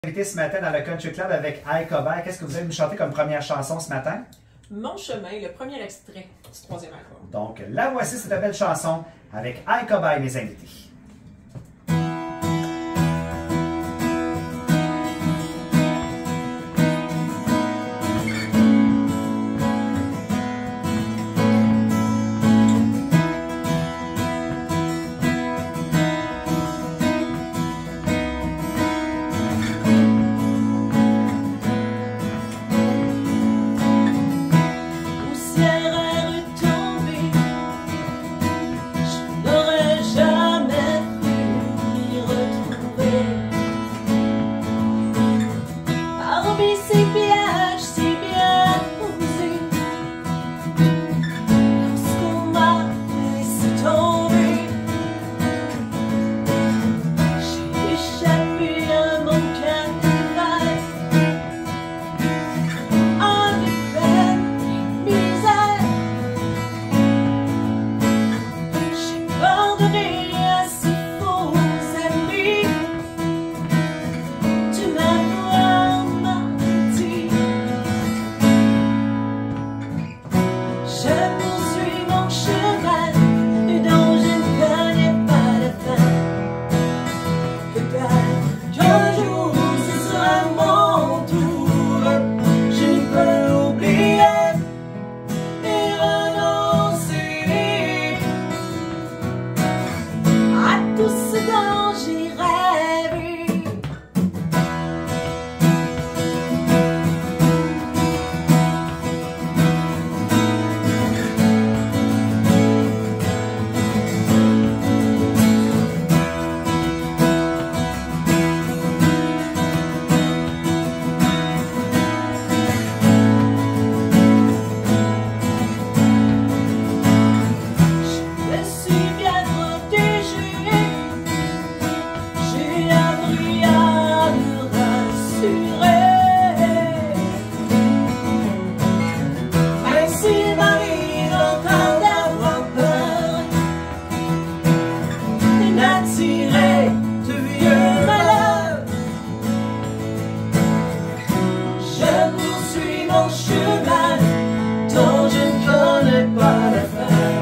Invité ce matin dans le Country Club avec Hi Cobaye. Qu'est-ce que vous allez nous chanter comme première chanson ce matin? Mon chemin, le premier extrait du troisième album. Donc, la voici, cette belle chanson avec Hi Cobaye, mes invités. Ces pièges si bien posés, lorsqu'on m'a laissé tomber, j'ai échappé à mon carnaval, avec peine et misère. J'ai pardonné à ces faux amis. Tu m'as mon chemin dont je ne connais pas la fin.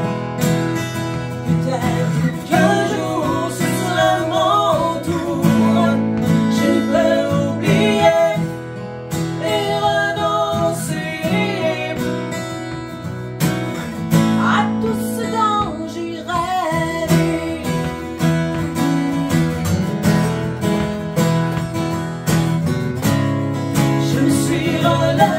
Peut-être qu'un jour ce sera mon tour. Je ne peux oublier et renoncer à tout ce dont j'ai rêvé. Je me suis relevée.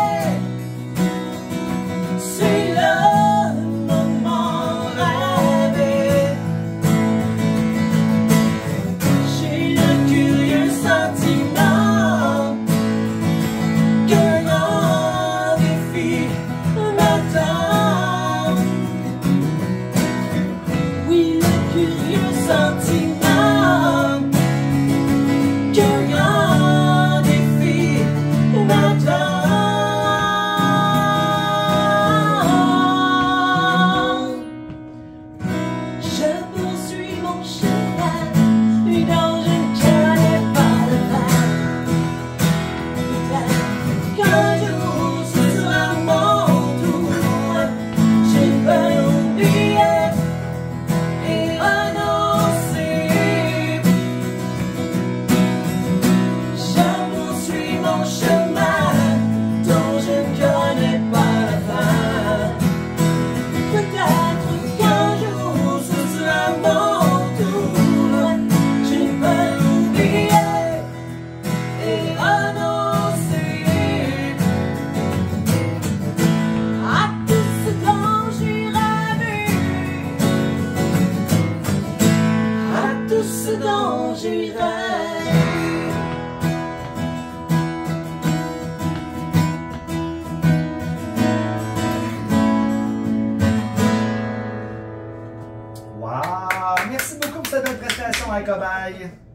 Dont j'ai rêvé. Wow! Merci beaucoup pour cette belle prestation, Hi Cobaye.